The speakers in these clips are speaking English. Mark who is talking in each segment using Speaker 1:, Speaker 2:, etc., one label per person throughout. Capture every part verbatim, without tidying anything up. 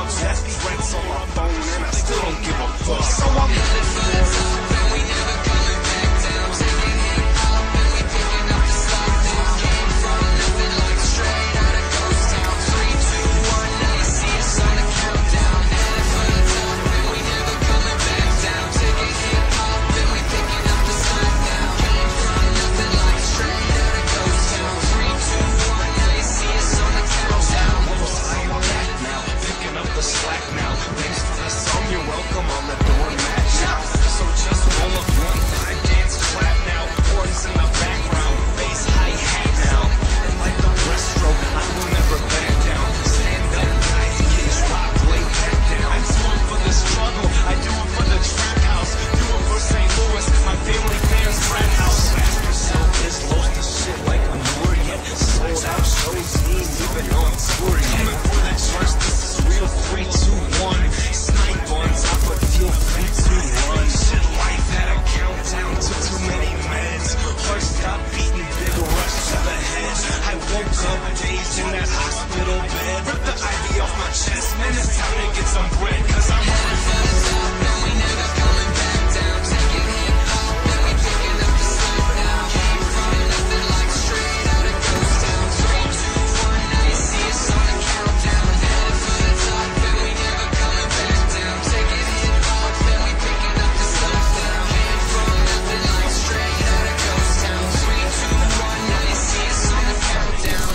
Speaker 1: death threats on my phone and I still don't give a fuck. So I'm headed for the top and we never coming back down. Taking hip hop and we picking up the slack now. Came from nothing like straight out of ghost town. Three, two, one, now you see us on the countdown. Headed for the top and we never coming back down. Taking hip hop and we picking up the slack now. Came from nothing like straight out of ghost town. Three, two, one, now you see us on the countdown. Almost high on that now, picking up the slack now. Thanks for the song, you're welcome on the doormat now. So just roll up one, I dance, clap now. Horns in the background, bass hi-hat now. And like the breaststroke, I will never back down. Stand up, guys, get dropped, lay back down. I do it for the struggle, I do it for the trap house. Do it for Saint Louis, my family fans, frat house. Ask yourself, is lost to shit like I'm more yet. Sold out shows, he ain't even on tour yet. Coming for the church, this is real. Three, two, one. Snipe buns, I put feel free to run. Shit, life had a countdown, took too many meds. Heart stopped beating, big rush to the head. I woke up dazed in that hospital bed. Ripped the I V off my chest, man, it's time to get some bread. Cause I'm headed for the top and we never coming back down. Taking hip hop and we picking up the slack now. Came from nothing like straight out of ghost town. Three, two, one, now you see us on the countdown. Headed for the top and we never coming back down. Taking hip hop and we picking up the slack now. Came from nothing like straight out of ghost town. Three, two, one, now you see us on the countdown.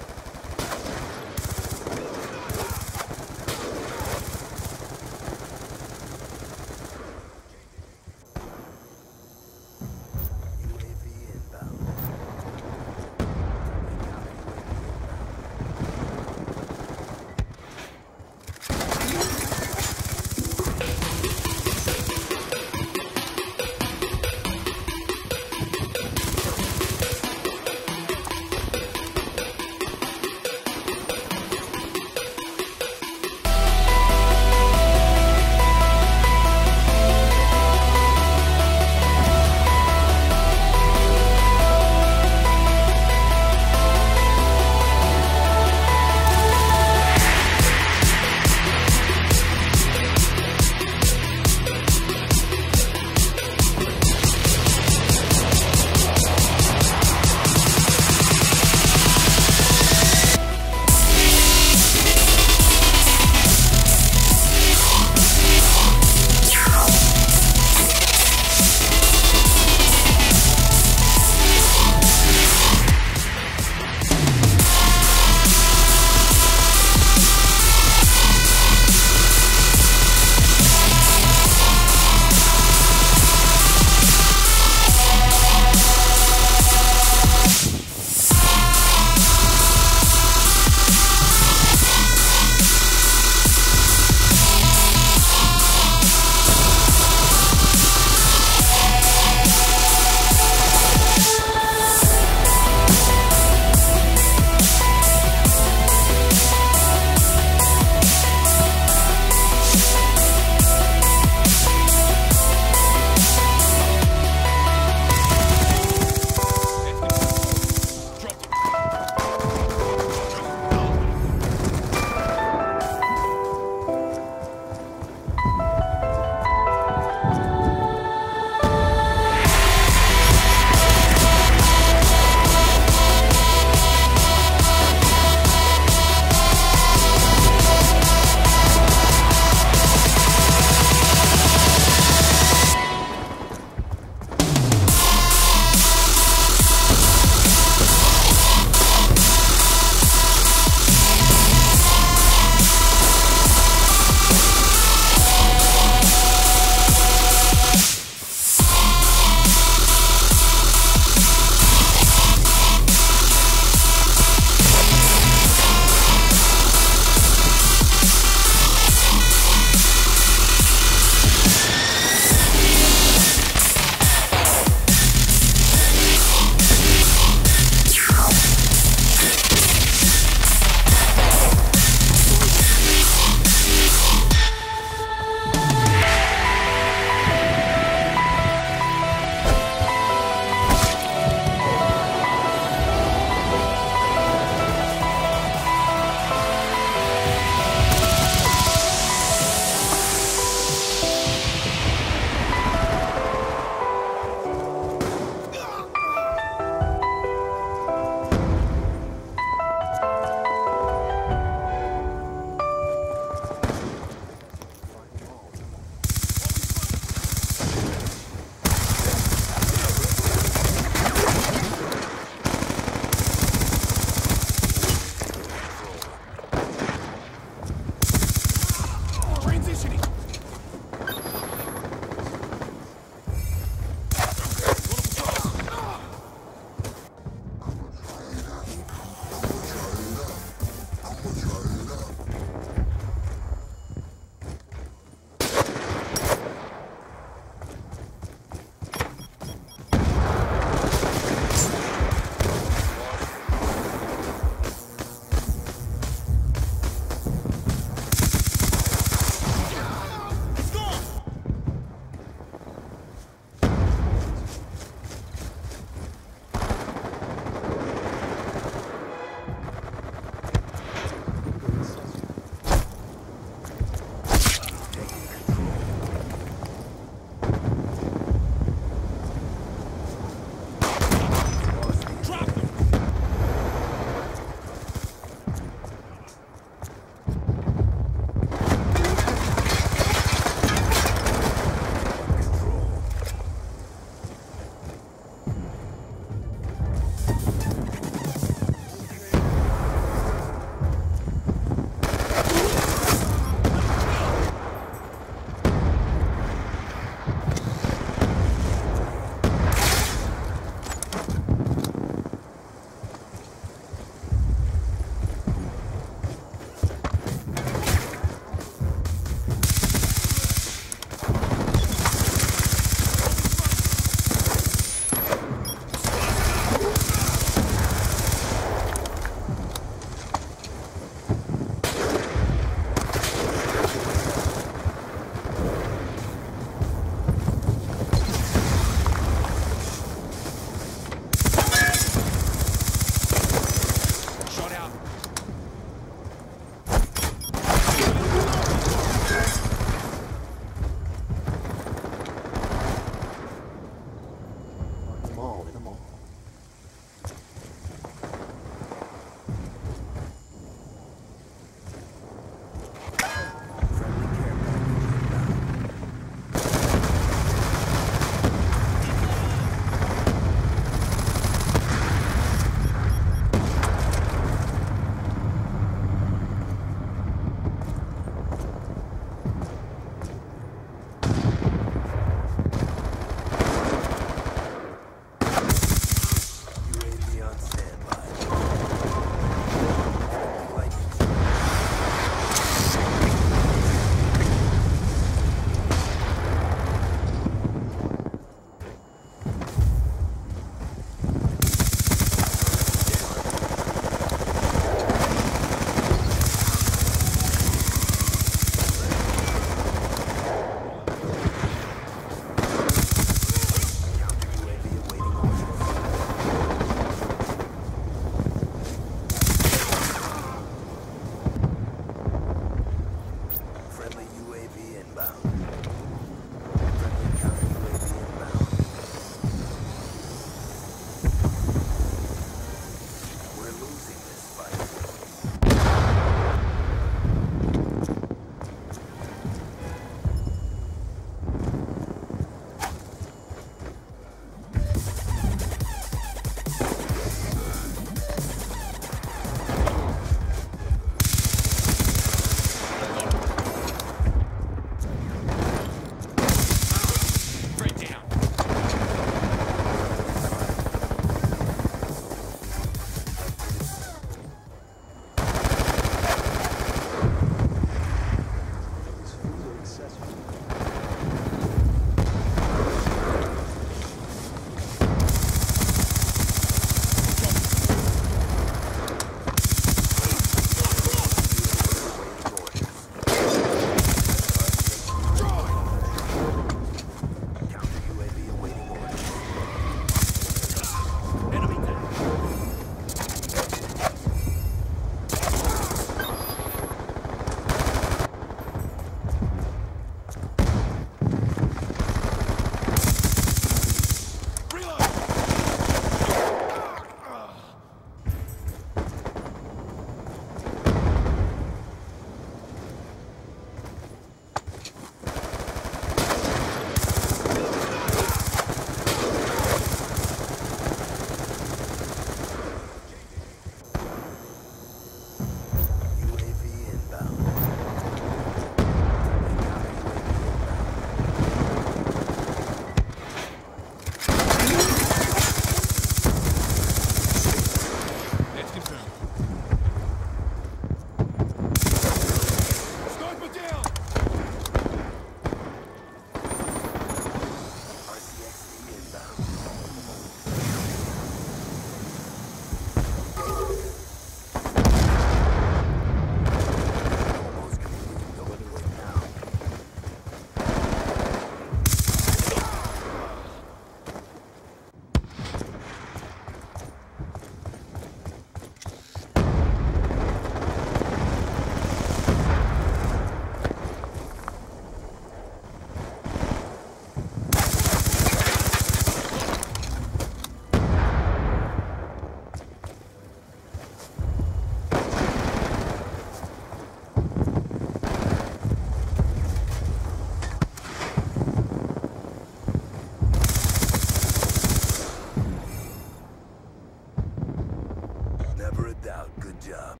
Speaker 2: Never a doubt. Good job.